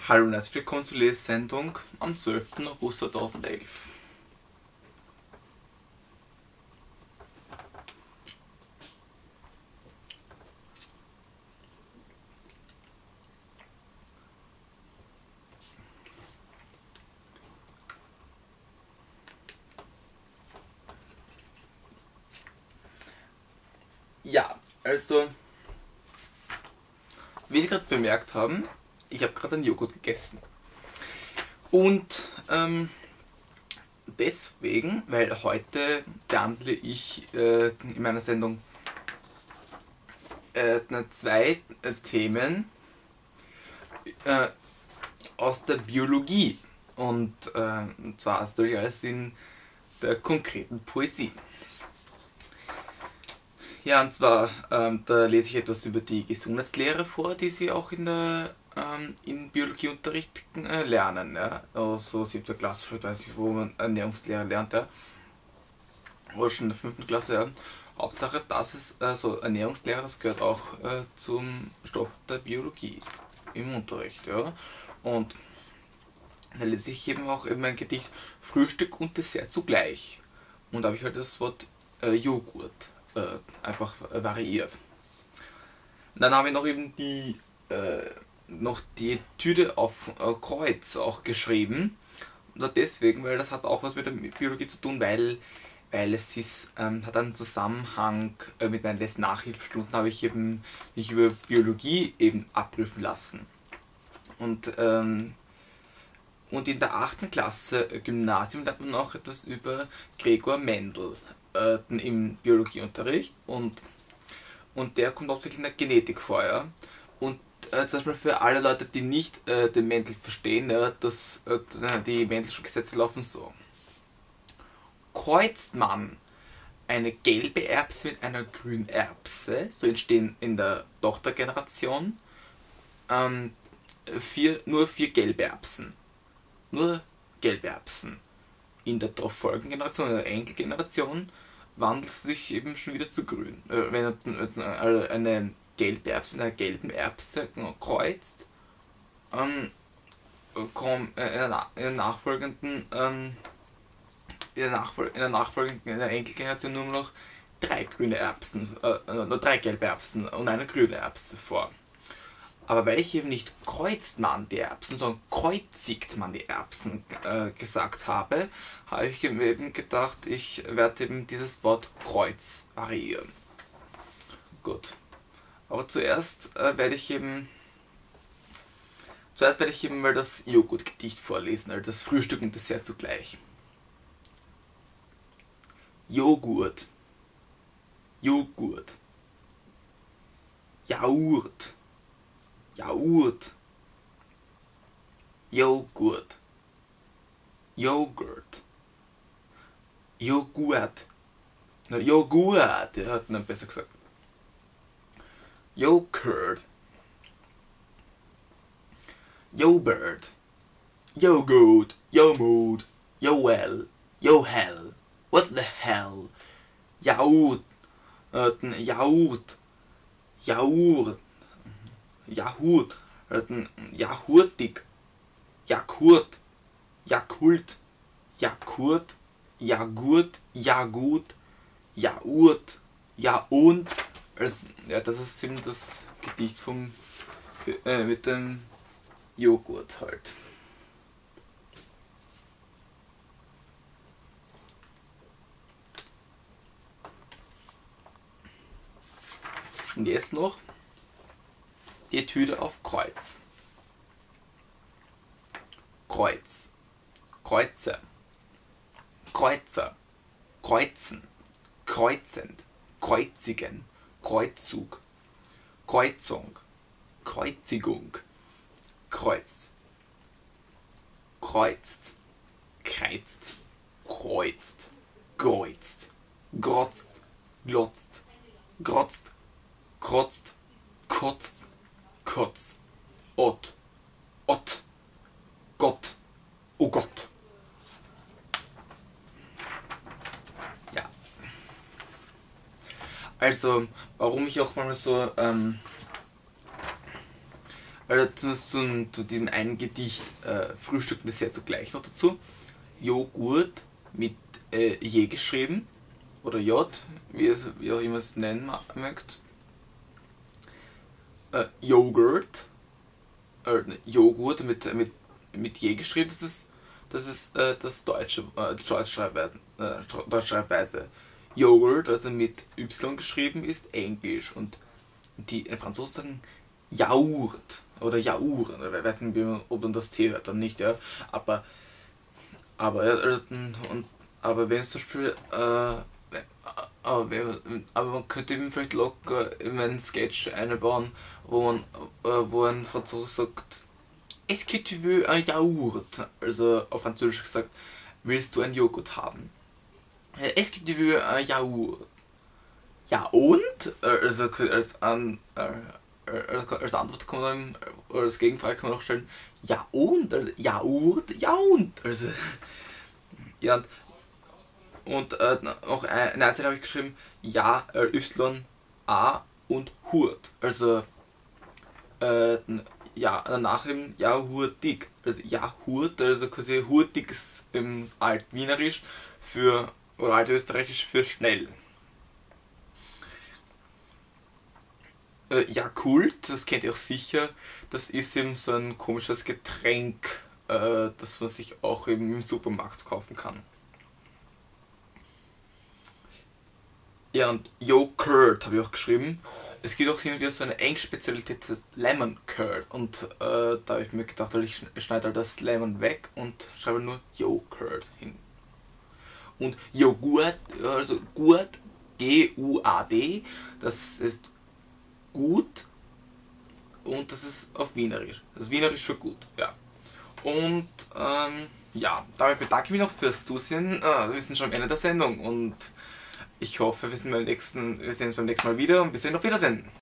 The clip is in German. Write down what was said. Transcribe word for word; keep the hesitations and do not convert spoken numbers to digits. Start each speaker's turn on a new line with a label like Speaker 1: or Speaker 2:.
Speaker 1: Hallo und herzlich willkommen zur Lesesendung am zwölften August zweitausendelf. Ja, also, wie Sie gerade bemerkt haben, ich habe gerade einen Joghurt gegessen. Und ähm, deswegen, weil heute behandle ich äh, in meiner Sendung äh, zwei äh, Themen äh, aus der Biologie. Und, äh, und zwar ist durchaus in der konkreten Poesie. Ja, und zwar, ähm, da lese ich etwas über die Gesundheitslehre vor, die Sie auch in der ähm, in Biologieunterricht äh, lernen. Ja? Also siebte Klasse, ich weiß nicht, wo man Ernährungslehre lernt, ja? Oder schon in der fünften Klasse. Ja? Hauptsache, das ist also Ernährungslehre, das gehört auch äh, zum Stoff der Biologie im Unterricht. Ja? Und da lese ich eben auch eben ein Gedicht Frühstück und Dessert zugleich. Und da habe ich halt das Wort äh, Joghurt äh, einfach äh, variiert. Und dann haben wir noch eben die äh, noch die Etüde auf äh, Kreuz auch geschrieben. Und deswegen, weil das hat auch was mit der Biologie zu tun, weil, weil es ist, ähm, hat einen Zusammenhang äh, mit meinen letzten Nachhilfestunden, habe ich eben mich über Biologie eben abprüfen lassen. Und ähm, Und in der achten Klasse äh, Gymnasium lernt man auch etwas über Gregor Mendel äh, im Biologieunterricht. Und, und der kommt hauptsächlich in der Genetik vor. Ja? Und äh, zum Beispiel für alle Leute, die nicht äh, den Mendel verstehen, ja, dass, äh, die Mendelschen Gesetze laufen so. Kreuzt man eine gelbe Erbse mit einer grünen Erbse, so entstehen in der Tochtergeneration ähm, vier, nur vier gelbe Erbsen. Nur gelbe Erbsen. In der darauf folgenden Generation, in der Enkelgeneration, wandelt es sich eben schon wieder zu grün. Äh, wenn eine gelbe Erbse mit einer gelben Erbse kreuzt, ähm, kommt in der, in der nachfolgenden, ähm, in der, Nachfol in der nachfolgenden, in der Enkelgeneration nur noch drei grüne Erbsen, äh, nur drei gelbe Erbsen und eine grüne Erbse vor. Aber weil ich eben nicht kreuzt man die Erbsen, sondern kreuzigt man die Erbsen äh, gesagt habe, habe ich eben gedacht, ich werde eben dieses Wort Kreuz variieren. Gut. Aber zuerst äh, werde ich eben zuerst werde ich eben mal das Joghurtgedicht vorlesen, also das Frühstück und Dessert zugleich. Joghurt, Joghurt, Jaurt, Jaurt, Joghurt, Joghurt, Joghurt, no, Joghurt, der hat dann besser gesagt. Joghurt, Yogurt, Joghurt, Yomod, Yoel, Yohel, what the hell, Jaut, äh, Jaut, Jaur, Jahurt, Jahurtig, Jakurt, Jakult, Jakurt, Jagurt, Jagut, Jaurt, Jaund. Also, ja, das ist eben das Gedicht vom, äh, mit dem Joghurt halt. Und jetzt noch die Etüde auf Kreuz. Kreuz, Kreuze, Kreuzer, Kreuzen, kreuzend, kreuzigen, Kreuzzug, Kreuzung, Kreuzigung, kreuzt, kreuzt, kreizt, kreuzt, kreuzt, grotzt, glotzt, grotzt, krotzt, kotzt, kotz, Ott, Ott, Gott, oh Gott. Ja. Also, warum ich auch mal so, ähm, Also zumindest zu, zu dem einen Gedicht äh, Frühstücken Dessert zugleich noch dazu. Joghurt mit äh, je geschrieben. Oder J, wie, es, wie auch immer es nennen mögt. Äh, Joghurt. Äh, Joghurt mit, mit, mit je geschrieben. Das ist, das ist äh, das deutsche äh, Deutschschreibweise. Äh, Deutschschreibweise. Joghurt, also mit Y geschrieben, ist Englisch. Und die äh, Franzosen sagen Jaurt oder Jauren, oder ich weiß nicht, wie man, ob man das T hört oder nicht, ja. Aber, aber, äh, und, aber wenn es zum Beispiel, äh, aber, wenn, aber man könnte eben vielleicht locker in einen Sketch einbauen, wo man, äh, wo ein Franzose sagt, Est-ce que tu veux un Yaourt? Also auf Französisch gesagt, willst du ein Joghurt haben? Est-ce que tu veux un Yaourt? Ja und? Also als, an, als Antwort kann man, oder als Gegenfrage kann man auch stellen, ja und? Also, ja und? Ja und? Also, ja und, und äh, noch eine Einzige habe ich geschrieben, ja, äh, Y, A und Hurt. Also, äh, ja, danach eben, ja, hurtig. Also, ja, Hurt, also quasi hurtig ist im Altwienerisch für, oder Altösterreichisch für schnell. Äh, Yakult, das kennt ihr auch sicher, das ist eben so ein komisches Getränk, äh, das man sich auch eben im Supermarkt kaufen kann. Ja, und Yo Curd habe ich auch geschrieben. Es gibt auch hin und wieder so eine Englisch-Spezialität, das heißt Lemon Curd. Und äh, da habe ich mir gedacht, ich schneide halt das Lemon weg und schreibe nur Yo Curd hin. Und Joghurt, also Gurt, G U A D, das ist gut und das ist auf Wienerisch. Das ist Wienerisch für gut, ja. Und ähm, ja, damit bedanke ich mich noch fürs Zusehen. Äh, wir sind schon am Ende der Sendung und ich hoffe, wir, sind beim nächsten, wir sehen uns beim nächsten Mal wieder und wir sehen auf Wiedersehen.